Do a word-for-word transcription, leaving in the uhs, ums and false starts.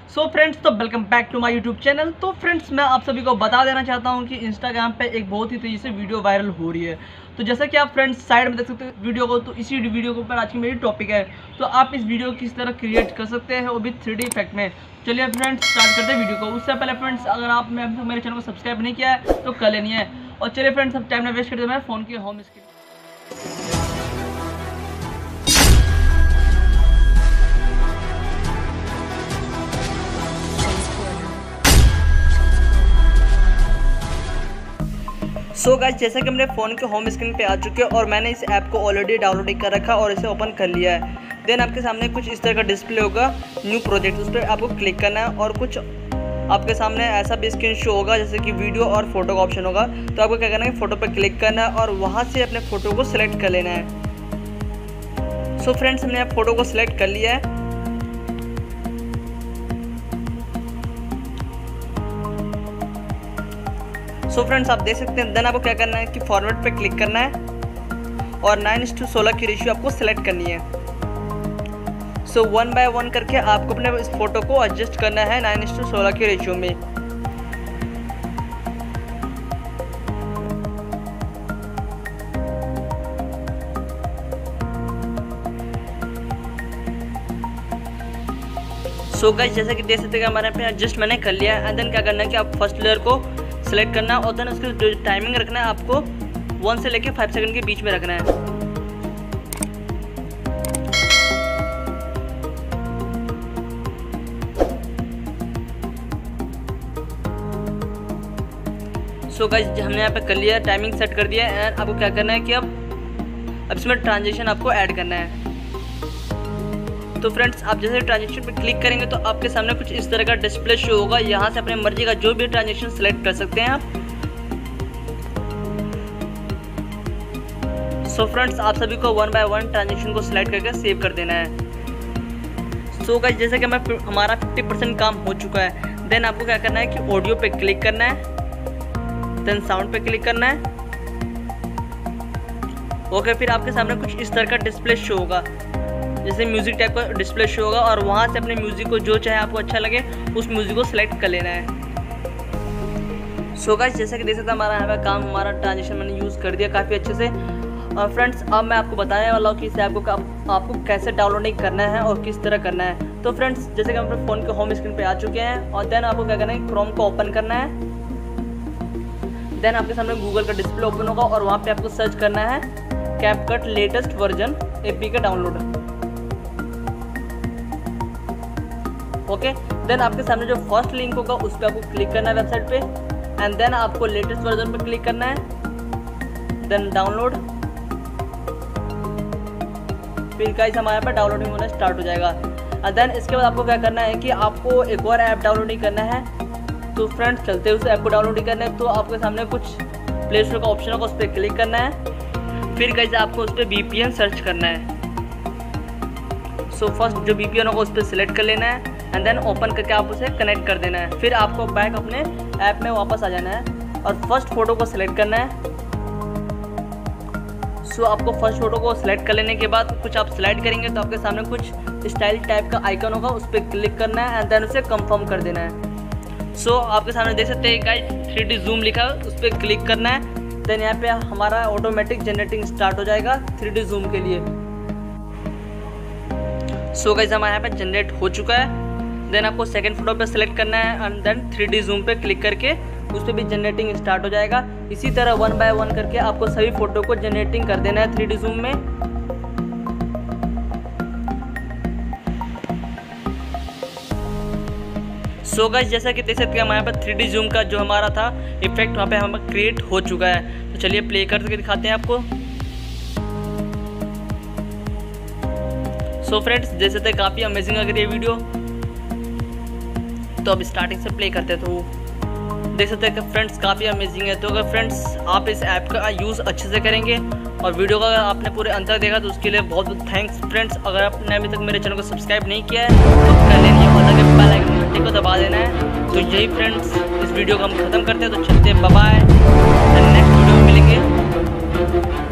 सो friends, तो welcome back to my YouTube channel. तो friends, मैं आप सभी को बता देना चाहता हूं कि इंस्टाग्राम पे एक बहुत ही तेज़ी से वीडियो वायरल हो रही है। तो जैसा कि आप फ्रेंड्स साइड में देख सकते हैं वीडियो को, तो इसी वीडियो के ऊपर आज की मेरी टॉपिक है। तो आप इस वीडियो को किस तरह क्रिएट कर सकते हैं वो भी थ्री डी इफेक्ट में। चलिए फ्रेंड्स स्टार्ट करते हैं वीडियो को। उससे पहले फ्रेंड्स, अगर आपने अभी तक मेरे चैनल को सब्सक्राइब नहीं किया है तो कर लेनी है। और चलिए फ्रेंड्स, अब टाइम ना वेस्ट करते हैं फ़ोन की होम स्क्रीन। सो गाइस, जैसा कि मेरे फ़ोन के होम स्क्रीन पे आ चुके हैं और मैंने इस ऐप को ऑलरेडी डाउनलोड कर रखा और इसे ओपन कर लिया है। देन आपके सामने कुछ इस तरह का डिस्प्ले होगा, न्यू प्रोजेक्ट, उस पर आपको क्लिक करना है और कुछ आपके सामने ऐसा भी स्क्रीन शो होगा जैसे कि वीडियो और फोटो का ऑप्शन होगा। तो आपको क्या करना है, फ़ोटो पर क्लिक करना है और वहाँ से अपने फ़ोटो को सिलेक्ट कर लेना है। सो फ्रेंड्स, हमने अब फ़ोटो को सिलेक्ट कर लिया है। सो फ्रेंड्स, आप देख सकते हैं। देन आपको क्या करना है कि फॉर्मेट पे क्लिक करना है और नाइन इस टू सोलह की रेशियो आपको सेलेक्ट करनी है। सो वन बाय वन करके आपको अपने इस फोटो को एडजस्ट करना है नाइन इस टू सोलह की रेशियो में। सो गाइस, जैसा कि देख सकते हैं हमारे यहाँ पे एडजस्ट मैंने कर लिया है। एंड देन क्या करना है कि आप फर्स्ट लेयर को सेलेक्ट करना है और देन उसकी जो टाइमिंग रखना है आपको वन से लेके फाइव सेकंड के बीच में रखना है। सो गाइस, हमने यहाँ पे कर लिया, टाइमिंग सेट कर दिया है। एंड आपको क्या करना है कि अब अब इसमें ट्रांजिशन आपको ऐड करना है। तो फ्रेंड्स, आप जैसे ट्रांजेक्शन पे क्लिक करेंगे तो आपके सामने कुछ इस तरह का डिस्प्ले शो होगा। यहाँ से अपने मर्जी का जो भी ट्रांजेक्शन सेलेक्ट कर सकते हैं आप। सो फ्रेंड्स, आप सभी को वन बाय वन ट्रांजेक्शन को सिलेक्ट करके सेव कर देना है। सो गाइस, जैसे कि मैं हमारा फिफ्टी परसेंट काम हो चुका है। देन आपको क्या करना है कि ऑडियो पे क्लिक करना है, देन साउंड पे क्लिक करना है। ओके, फिर आपके सामने कुछ इस तरह का डिस्प्ले शो होगा, जैसे म्यूज़िक टाइप का डिस्प्ले शो होगा और वहाँ से अपने म्यूज़िक को जो चाहे आपको अच्छा लगे उस म्यूज़िक को सिलेक्ट कर लेना है। सो गाइस, जैसा कि देख सकते हैं हमारा यहाँ पे काम, हमारा ट्रांजिशन मैंने यूज़ कर दिया काफ़ी अच्छे से। और फ्रेंड्स, अब मैं आपको बताने वाला हूँ कि इस ऐप को आपको कैसे डाउनलोडिंग करना है और किस तरह करना है। तो फ्रेंड्स, जैसे कि हम अपने फ़ोन के होम स्क्रीन पर आ चुके हैं और देन आपको क्या करना है, क्रोम को ओपन करना है। देन आपके सामने गूगल का डिस्प्ले ओपन होगा और वहाँ पर आपको सर्च करना है CapCut latest version A P का डाउनलोड। ओके, देन आपके सामने जो फर्स्ट लिंक होगा उस पर आपको क्लिक करना है वेबसाइट पे। एंड देन आपको लेटेस्ट वर्जन पे क्लिक करना है, देन डाउनलोड। फिर गाइस हमारे यहाँ पर डाउनलोडिंग होना स्टार्ट हो जाएगा। एंड देन इसके बाद आपको क्या करना है कि आपको एक और ऐप डाउनलोडिंग करना है। तो फ्रेंड्स, चलते उस ऐप को डाउनलोडिंग करना है। तो आपके सामने कुछ प्ले स्टोर का ऑप्शन होगा, उस पर क्लिक करना है। फिर गाइस आपको उस पर वी पी एन सर्च करना है। सो फर्स्ट जो वी पी एन होगा उस पर सिलेक्ट कर लेना है एंड देन ओपन करके आप उसे कनेक्ट कर देना है। फिर आपको बैक अपने ऐप में वापस आ जाना है और फर्स्ट फ़ोटो को सिलेक्ट करना है। सो आपको फर्स्ट फ़ोटो को सिलेक्ट कर लेने के बाद कुछ आप स्लाइड करेंगे तो आपके सामने कुछ स्टाइल टाइप का आइकन होगा, उस पर क्लिक करना है एंड देन उसे कंफर्म कर देना है। सो आपके सामने देख सकते हैं गाइस थ्री डी जूम लिखा है, उस पर क्लिक करना है। देन यहाँ पे हमारा ऑटोमेटिक जनरेटिंग स्टार्ट हो जाएगा थ्री डी जूम के लिए। सो गाइस, हमारे यहाँ पे जनरेट हो चुका है। देन आपको सेकंड फोटो पे सेलेक्ट करना है and then three D zoom पे क्लिक करके उस पर भी जनरेटिंग स्टार्ट हो जाएगा। इसी तरह वन बाय वन करके आपको सभी फोटो को जनरेटिंग कर देना है थ्री डी जूम में। सो गाइस, जैसा कि देख सकते हैं हमारे यहाँ पर थ्री डी जूम का जो हमारा था इफेक्ट वहाँ पे हमारा क्रिएट हो चुका है। तो चलिए प्ले करके दिखाते हैं आपको। सो फ्रेंड्स, देख सकते हैं काफ़ी अमेजिंग लग रही है वीडियो। तो अब स्टार्टिंग से प्ले करते हैं तो देख सकते हैं कि फ्रेंड्स काफ़ी अमेजिंग है। तो अगर फ्रेंड्स आप इस ऐप का यूज़ अच्छे से करेंगे और वीडियो का अगर आपने पूरे अंत तक देखा तो उसके लिए बहुत बहुत थैंक्स फ्रेंड्स। अगर आपने अभी तक मेरे चैनल को सब्सक्राइब नहीं किया है तो कर लेनी है और लगे बेल आइकन घंटे को दबा देना है। तो यही फ्रेंड्स, इस वीडियो को हम खत्म करते हैं। तो चलते हैं, बाय बाय, नेक्स्ट वीडियो में मिलेंगे।